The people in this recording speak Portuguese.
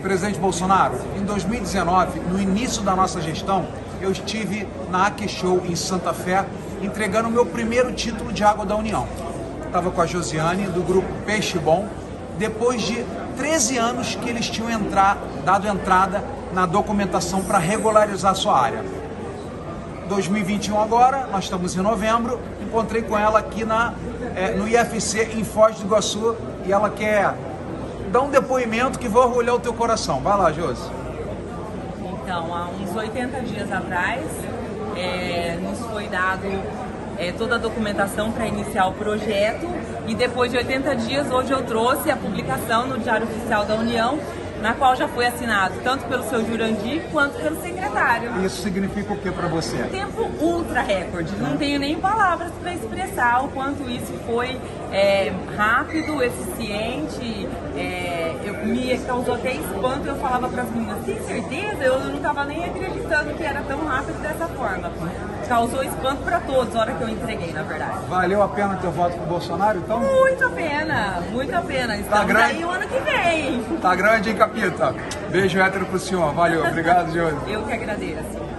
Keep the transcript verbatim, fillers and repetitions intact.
Presidente Bolsonaro, em dois mil e dezenove, no início da nossa gestão, eu estive na AqueShow em Santa Fé, entregando o meu primeiro título de água da União. Estava com a Josiane, do grupo Peixe Bom, depois de treze anos que eles tinham entrar, dado entrada na documentação para regularizar a sua área. dois mil e vinte e um agora, nós estamos em novembro, encontrei com ela aqui na, é, no I F C em Foz do Iguaçu e ela quer dar um depoimento que vai orgulhar o teu coração. Vai lá, Josi. Então, há uns oitenta dias atrás, é, nos foi dado é, toda a documentação para iniciar o projeto e depois de oitenta dias, hoje eu trouxe a publicação no Diário Oficial da União, na qual já foi assinado tanto pelo seu Jurandir quanto pelo secretário. Isso significa o que para você? Tempo ultra recorde, não tenho nem palavras para expressar o quanto isso foi é, rápido, eficiente, é, eu, me causou até espanto. Eu falava para as meninas, tem certeza? Eu não estava nem acreditando que era tão rápido dessa forma. Causou espanto para todos na hora que eu entreguei, na verdade. Valeu a pena teu voto pro Bolsonaro, então? Muito a pena, muito a pena. Estamos tá grande aí o ano que vem. Tá grande, hein, Capita? Beijo hétero pro senhor. Valeu, obrigado, Josi. Eu que agradeço.